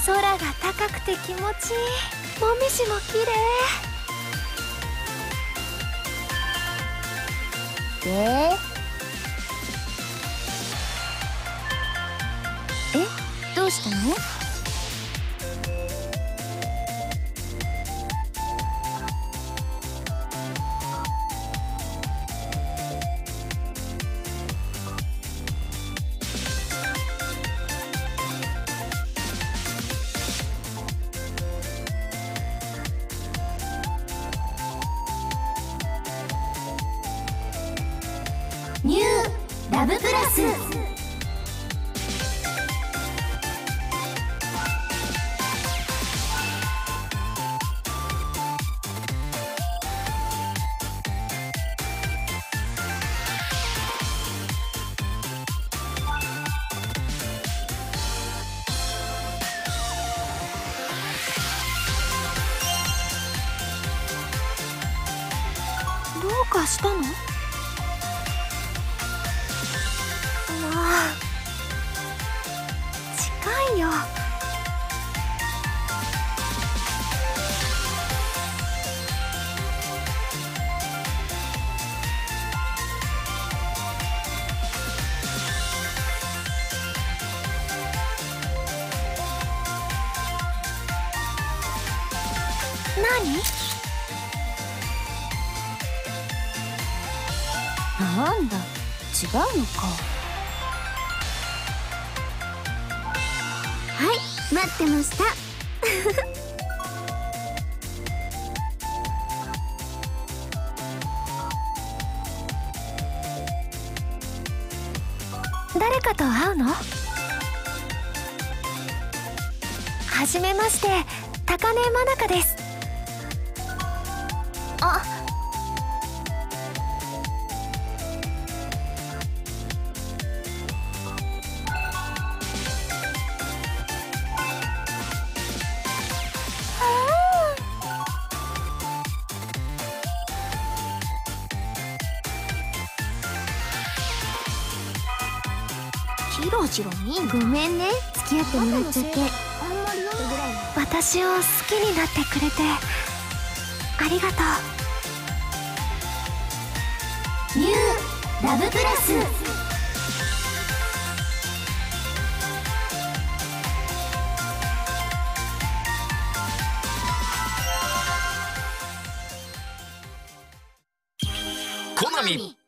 空が高くて気持ちいい。もみじも綺麗で、どうしたの？ニューラブプラス。どうかしたの？近いよ。何？なんだ、違うのか。はい、待ってました。誰かと会うの？はじめまして、高根真中です。あ、ジロジロにごめんね、付き合ってもらっちゃって。私を好きになってくれてありがとう。ニューラブプラス。 コナミ